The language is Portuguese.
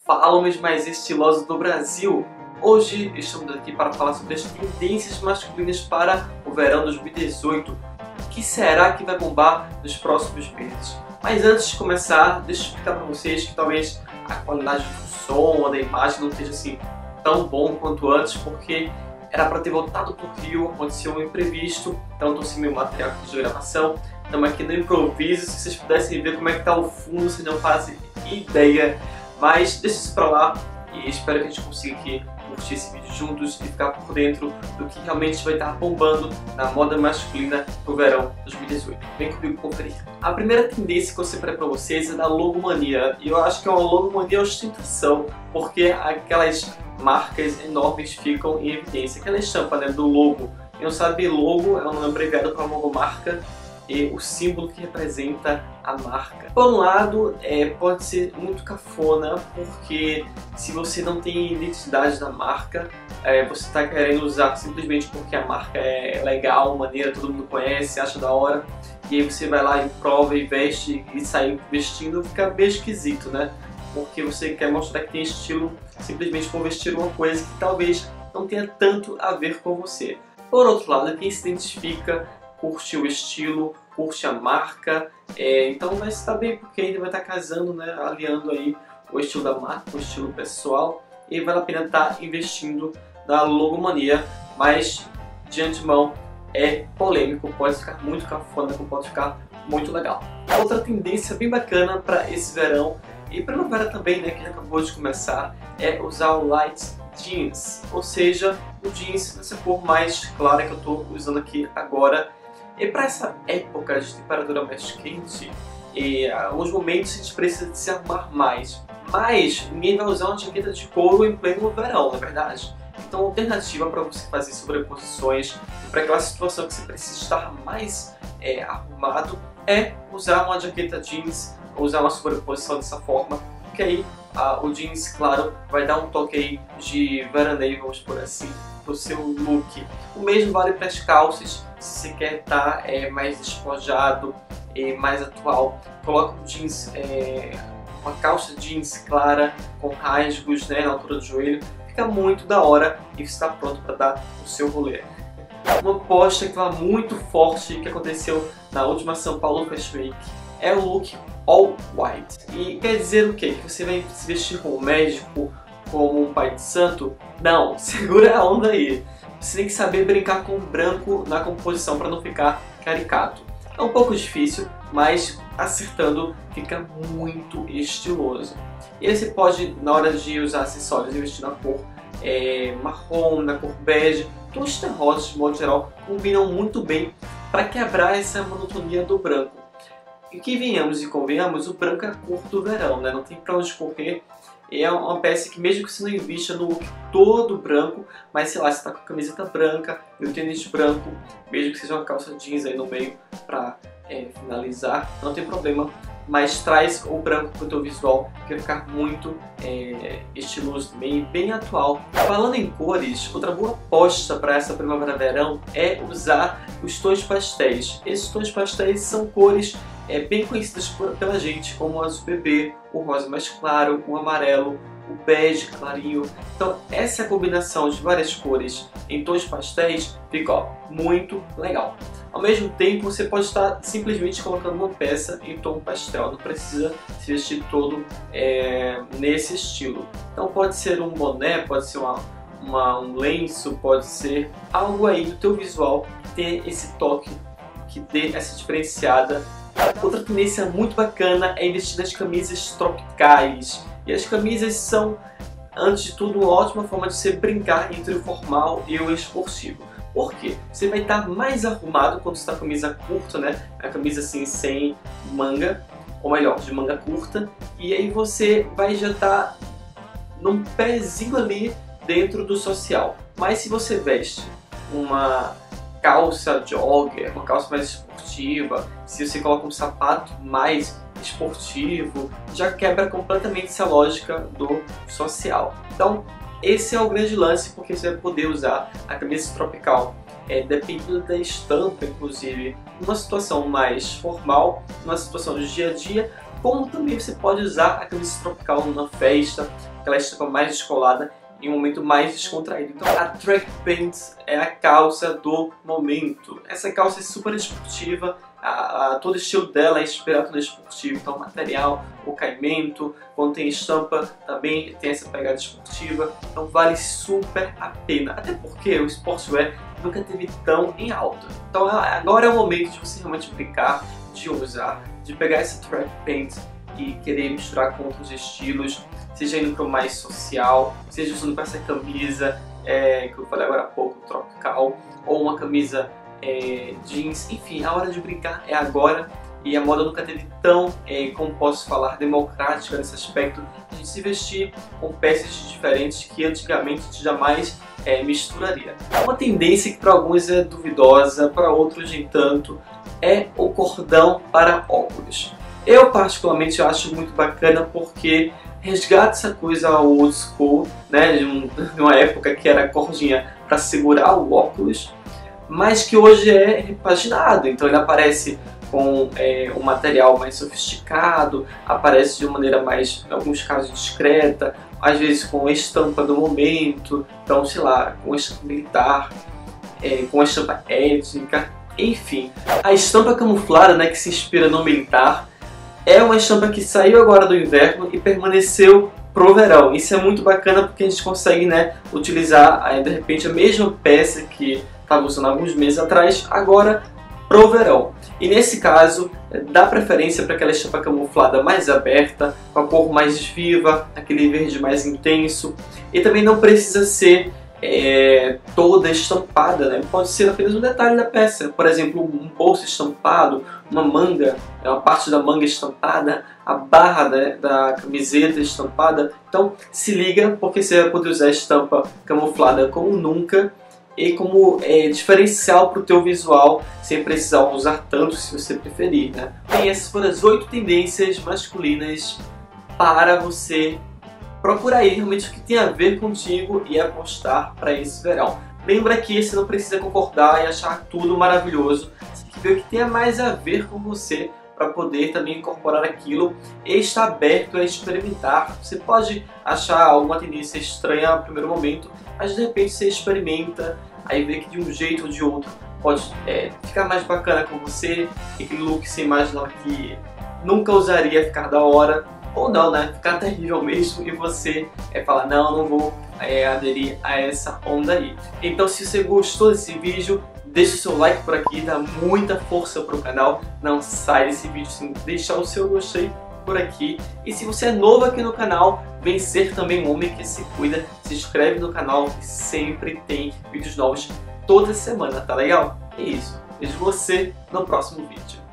Fala, homens mais estilosos do Brasil! Hoje estamos aqui para falar sobre as tendências masculinas para o verão 2018. O que será que vai bombar nos próximos meses? Mas antes de começar, deixa eu explicar para vocês que talvez a qualidade do som ou da imagem não esteja assim tão bom quanto antes, porque era para ter voltado para o Rio, aconteceu um imprevisto, então estou sem meu material de gravação. Estamos aqui no improviso, se vocês pudessem ver como é que está o fundo, vocês não fazem ideia. Mas deixa isso pra lá e espero que a gente consiga aqui curtir esse vídeo juntos e ficar por dentro do que realmente vai estar bombando na moda masculina pro verão 2018. Vem comigo conferir. A primeira tendência que eu separei pra vocês é da logomania. E eu acho que é uma logomania ostentação, porque aquelas marcas enormes ficam em evidência. Aquela estampa, né, do logo. Quem não sabe, logo é um nome abreviado para logomarca e o símbolo que representa a marca. Por um lado, pode ser muito cafona, porque se você não tem identidade da marca, você está querendo usar simplesmente porque a marca é legal, maneira, todo mundo conhece, acha da hora, e aí você vai lá e prova e veste e sai vestindo, fica meio esquisito, né? Porque você quer mostrar que tem estilo simplesmente por vestir uma coisa que talvez não tenha tanto a ver com você. Por outro lado, quem se identifica, curte o estilo, curte a marca, então vai estar bem, porque ainda vai estar casando, né, aliando aí o estilo da marca com o estilo pessoal, e vale a pena estar investindo na logomania, mas de antemão é polêmico, pode ficar muito cafona, pode ficar muito legal. Outra tendência bem bacana para esse verão e primavera também, né, que acabou de começar, é usar o light jeans, ou seja, o jeans nessa cor mais clara que eu estou usando aqui agora. E para essa época de temperatura mais quente, em alguns momentos a gente precisa de se arrumar mais. Mas ninguém vai usar uma jaqueta de couro em pleno verão, não é verdade? Então a alternativa para você fazer sobreposições, para aquela situação que você precisa estar mais arrumado, é usar uma jaqueta jeans, ou usar uma sobreposição dessa forma, porque aí o jeans, claro, vai dar um toque aí de veraneio, vamos por assim, pro seu look. O mesmo vale para as calças. Se você quer estar mais despojado e mais atual, coloca um jeans, uma calça jeans clara com rasgos, né, na altura do joelho, fica muito da hora e você está pronto para dar o seu rolê. Uma aposta que estava muito forte que aconteceu na última São Paulo Fashion Week é o look all white. E quer dizer o quê? Que você vai se vestir como um médico, como um pai de santo? Não, segura a onda aí. Você tem que saber brincar com o branco na composição para não ficar caricato. É um pouco difícil, mas acertando fica muito estiloso. E aí você pode, na hora de usar acessórios, investir na cor marrom, na cor bege. Tons terrosos, de modo geral, combinam muito bem para quebrar essa monotonia do branco. E que venhamos e convenhamos, o branco é a cor do verão, né? Não tem pra onde correr. É uma peça que mesmo que você não invista no look todo branco, mas sei lá, você tá com a camiseta branca e o tênis branco, mesmo que seja uma calça jeans aí no meio pra finalizar, não tem problema. Mas traz o branco pro teu visual, que vai ficar muito estiloso também, bem atual. Falando em cores, outra boa aposta para essa primavera-verão é usar os tons pastéis. Esses tons pastéis são cores bem conhecidas pela gente, como o azul bebê, o rosa mais claro, o amarelo, o bege clarinho. Então essa combinação de várias cores em tons pastéis fica muito legal. Ao mesmo tempo você pode estar simplesmente colocando uma peça em tom pastel, não precisa se vestir todo nesse estilo. Então pode ser um boné, pode ser um lenço, pode ser algo aí do teu visual que tenha esse toque, que dê essa diferenciada. Outra tendência muito bacana é investir nas camisas tropicais. E as camisas são, antes de tudo, uma ótima forma de você brincar entre o formal e o esportivo. Por quê? Você vai estar mais arrumado quando você está com a camisa curta, né? A camisa assim sem manga, ou melhor, de manga curta. E aí você vai já estar num pezinho ali dentro do social. Mas se você veste uma calça jogger, uma calça mais esportiva, se você coloca um sapato mais esportivo, já quebra completamente essa lógica do social. Então esse é o grande lance, porque você vai poder usar a camisa tropical dependendo da estampa, inclusive numa situação mais formal, numa situação de dia a dia, como também você pode usar a camisa tropical numa festa, aquela estampa mais descolada em um momento mais descontraído. Então a Track Pants é a calça do momento. Essa calça é super esportiva, todo o estilo dela é inspirado no esportivo, então o material, o caimento, quando tem estampa também tem essa pegada esportiva, então vale super a pena, até porque o sportswear nunca teve tão em alta. Então agora é o momento de você realmente brincar, de usar, de pegar essa Track Pants e querer misturar com outros estilos, seja indo para o mais social, seja usando para essa camisa que eu falei agora há pouco, tropical, ou uma camisa jeans, enfim, a hora de brincar é agora. E a moda nunca teve tão, como posso falar, democrática nesse aspecto, de a gente se vestir com peças diferentes que antigamente a gente jamais misturaria. Uma tendência que para alguns é duvidosa, para outros nem tanto, é o cordão para óculos. Eu particularmente acho muito bacana porque resgata essa coisa old school, né, de uma época que era a cordinha para segurar o óculos, mas que hoje é repaginado, então ele aparece com um material mais sofisticado, aparece de maneira mais, em alguns casos, discreta, às vezes com a estampa do momento, então sei lá, com a estampa militar, com a estampa étnica, enfim. A estampa camuflada, né, que se inspira no militar, é uma estampa que saiu agora do inverno e permaneceu pro verão. Isso é muito bacana porque a gente consegue, né, utilizar de repente a mesma peça que estava usando alguns meses atrás, agora pro verão. E nesse caso, dá preferência para aquela estampa camuflada mais aberta, com a cor mais viva, aquele verde mais intenso. E também não precisa ser toda estampada, né? Pode ser apenas um detalhe da peça, por exemplo, um bolso estampado, uma manga, uma parte da manga estampada, a barra da camiseta estampada. Então se liga, porque você vai poder usar a estampa camuflada como nunca e como diferencial para o teu visual, sem precisar usar tanto se você preferir, né? E essas foram as 8 tendências masculinas para você procurar aí realmente o que tem a ver contigo e apostar para esse verão. Lembra que você não precisa concordar e achar tudo maravilhoso, você tem que ver o que tem mais a ver com você para poder também incorporar aquilo e estar aberto a experimentar. Você pode achar alguma tendência estranha no primeiro momento, mas de repente você experimenta, aí vê que de um jeito ou de outro pode ficar mais bacana com você, aquele look que você imaginava que nunca usaria ficar da hora, ou não, né? Ficar terrível mesmo e você falar, não vou aderir a essa onda aí. Então se você gostou desse vídeo, deixa o seu like por aqui, dá muita força pro canal. Não sai desse vídeo sem deixar o seu gostei por aqui. E se você é novo aqui no canal, vem ser também um homem que se cuida, se inscreve no canal que sempre tem vídeos novos toda semana, tá legal? É isso, vejo você no próximo vídeo.